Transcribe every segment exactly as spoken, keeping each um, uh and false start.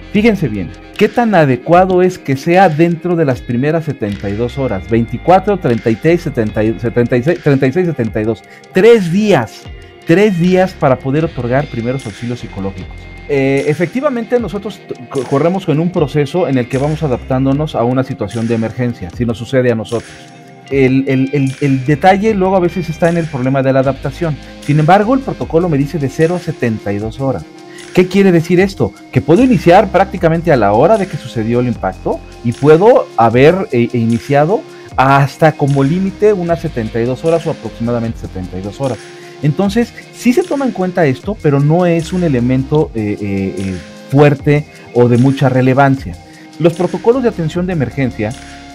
Fíjense bien, ¿qué tan adecuado es que sea dentro de las primeras setenta y dos horas? veinticuatro, treinta y seis, setenta, setenta y seis, treinta y seis, setenta y dos. Tres días, tres días para poder otorgar primeros auxilios psicológicos. Eh, efectivamente, nosotros corremos con un proceso en el que vamos adaptándonos a una situación de emergencia, si nos sucede a nosotros. El, el, el, el detalle luego a veces está en el problema de la adaptación. Sin embargo, el protocolo me dice de cero a setenta y dos horas. ¿Qué quiere decir esto? Que puedo iniciar prácticamente a la hora de que sucedió el impacto y puedo haber eh, iniciado hasta como límite unas setenta y dos horas o aproximadamente setenta y dos horas. Entonces, sí se toma en cuenta esto, pero no es un elemento eh, eh, eh, fuerte o de mucha relevancia. Los protocolos de atención de emergencia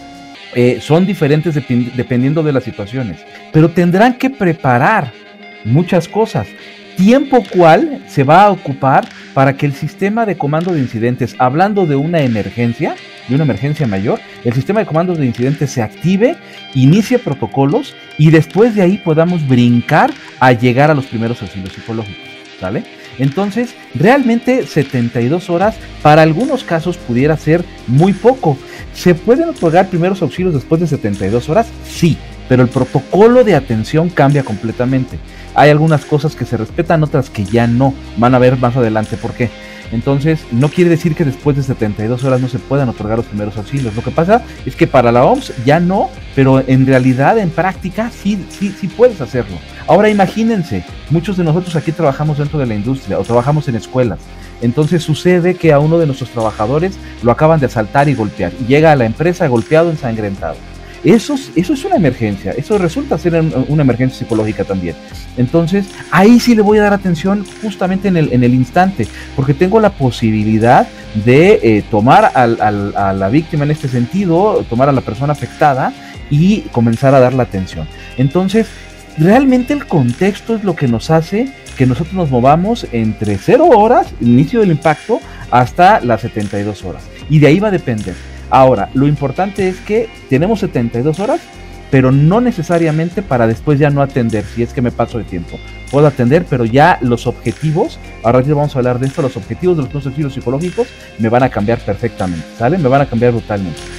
eh, son diferentes dep- dependiendo de las situaciones, pero tendrán que preparar muchas cosas. Tiempo cual se va a ocupar para que el sistema de comando de incidentes, hablando de una emergencia, de una emergencia mayor, el sistema de comandos de incidentes se active, inicie protocolos y después de ahí podamos brincar a llegar a los primeros auxilios psicológicos, ¿sale? Entonces, realmente setenta y dos horas para algunos casos pudiera ser muy poco. ¿Se pueden otorgar primeros auxilios después de setenta y dos horas? Sí, pero el protocolo de atención cambia completamente. Hay algunas cosas que se respetan, otras que ya no. Van a ver más adelante por qué. Entonces, no quiere decir que después de setenta y dos horas no se puedan otorgar los primeros auxilios. Lo que pasa es que para la O M S ya no, pero en realidad, en práctica, sí, sí, sí puedes hacerlo. Ahora imagínense, muchos de nosotros aquí trabajamos dentro de la industria o trabajamos en escuelas. Entonces sucede que a uno de nuestros trabajadores lo acaban de asaltar y golpear. Y llega a la empresa golpeado, ensangrentado. Eso es, eso es una emergencia, eso resulta ser una emergencia psicológica también. Entonces, ahí sí le voy a dar atención justamente en el, en el instante, porque tengo la posibilidad de eh, tomar al, al, a la víctima en este sentido, tomar a la persona afectada y comenzar a dar la atención. Entonces, realmente el contexto es lo que nos hace que nosotros nos movamos entre cero horas, inicio del impacto, hasta las setenta y dos horas. Y de ahí va a depender. Ahora, lo importante es que tenemos setenta y dos horas, pero no necesariamente para después ya no atender, si es que me paso de tiempo. Puedo atender, pero ya los objetivos, ahora ya vamos a hablar de esto, los objetivos de los auxilios psicológicos me van a cambiar perfectamente, ¿sale? Me van a cambiar brutalmente.